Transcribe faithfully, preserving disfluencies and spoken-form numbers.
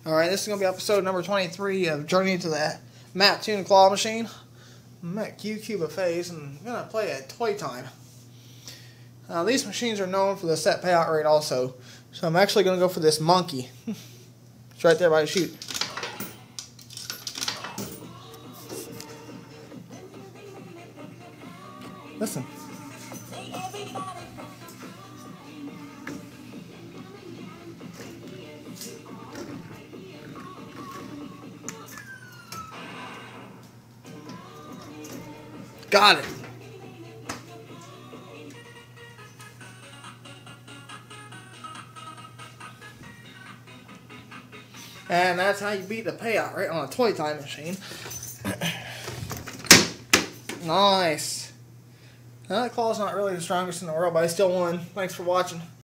Alright, this is going to be episode number twenty-three of Journey to the Mattoon Claw Machine. I'm at Q Q Buffets and I'm going to play at Toy Time. Now, these machines are known for the set payout rate also. So I'm actually going to go for this monkey. It's right there by the chute. Listen. Got it. And that's how you beat the payout rate on a Toy Time machine. Nice. Now, that claw's not really the strongest in the world, but I still won. Thanks for watching.